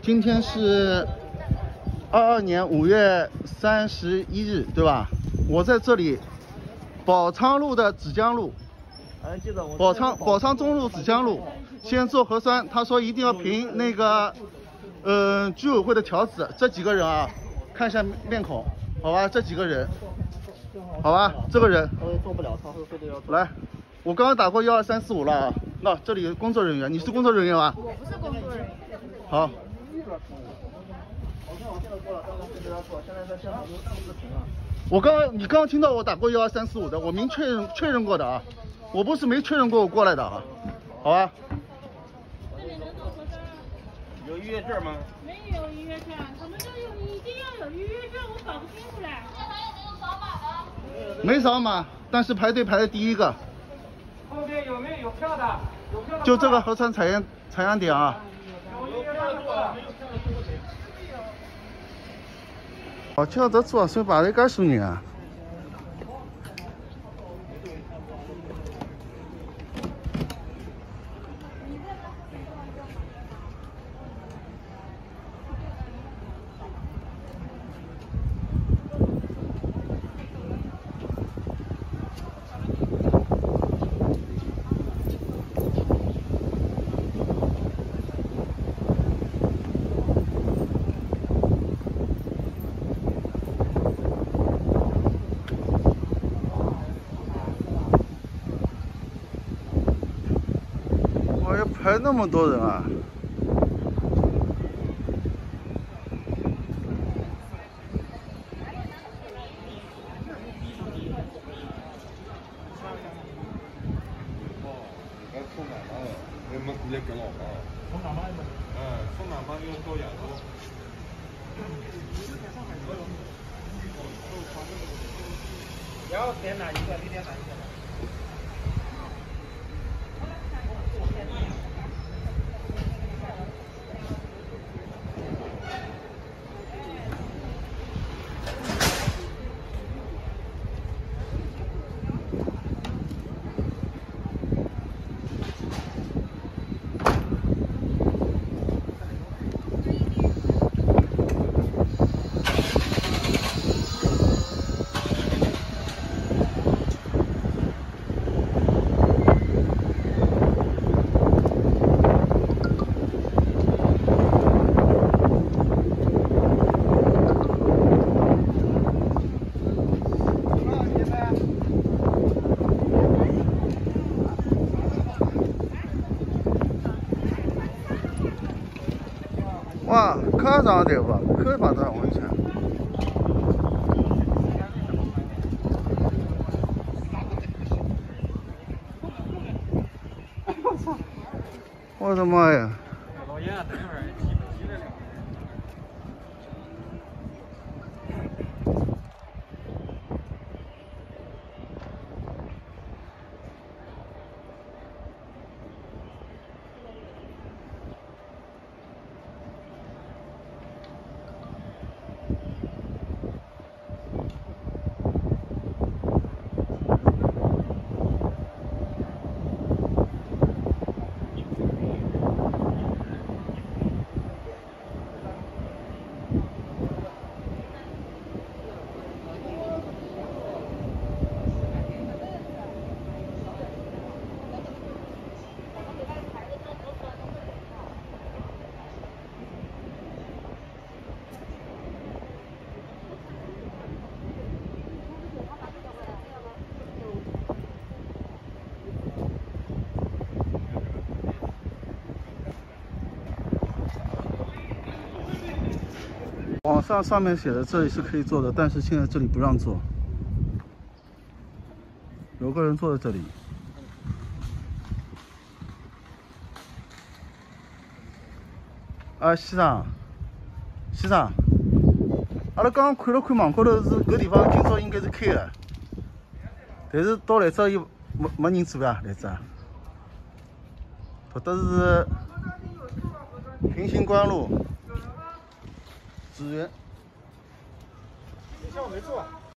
今天是22年5月31日，对吧？我在这里，宝昌路的芷江路，宝昌中路芷江路，先做核酸。他说一定要凭那个，居委会的条子。这几个人啊，看一下面孔，好吧？这几个人，好吧？这个人我也做不了，他会非得要来。我刚刚打过12345了啊，那这里工作人员，你是工作人员吗？ 我不是工作人员。 好。你刚刚听到我打过12345的，我明确认过的啊，我不是没确认过我过来的啊，好吧？ 有预约证吗？ 没有预约证，他们这一定要有预约证，我搞不清楚嘞。 没扫码，但是排队排的第一个。 后面有没有票的？有票的。 就这个核酸采样点啊。 有票的做。 我叫这做手把这干什么啊？我要排那么多人啊！ 送哪嘛要多养多。要点哪一个？你点哪一个？哇，可长对不？可把这往前。我的妈呀！ 老爷，等一会儿，急得了。 网上面写的这里是可以做的，但是现在这里不让做。有个人坐在这里。啊，先生，阿拉刚刚看了看网高头是搿地方今朝应该是开的，但是到来这又没人做啊，来这。搿搭是平型关路。支援。 等一下我没做。